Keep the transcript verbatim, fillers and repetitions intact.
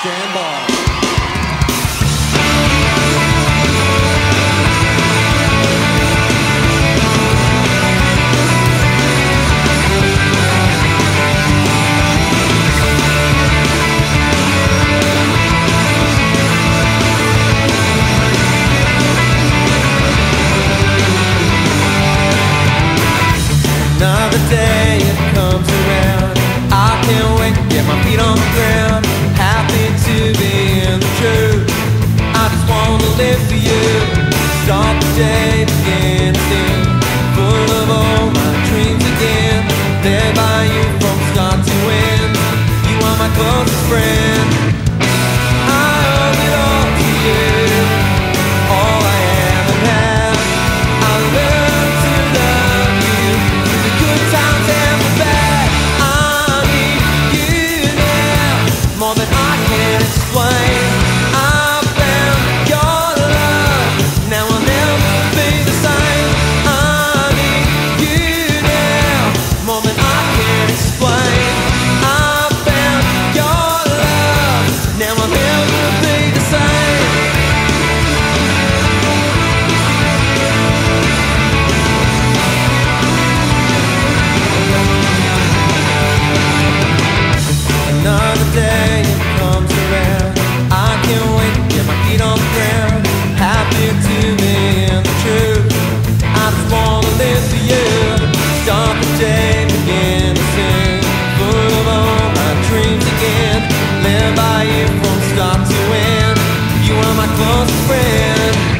Stand by. Another day it comes around, I can't wait to get my feet on the ground. Happy to be in the truth, I just wanna live for you. Start the day, begin to sing, full of all my dreams again. There by you from start to end, you are my closest friend. I owe it all to you, all I am and have. I learned to love you through the good times and the bad. I need you now, more than I can explain. I found your love, now I'll never be the same. I need you now, more than I can explain. I found your love, now I'll never be the same. Another day it comes around, I can't wait to get my feet on the ground. Happy to be in the truth, I just wanna live for you. Start the day, begin to sing, full of all my dreams again. Live by you from start to end, you are my closest friend.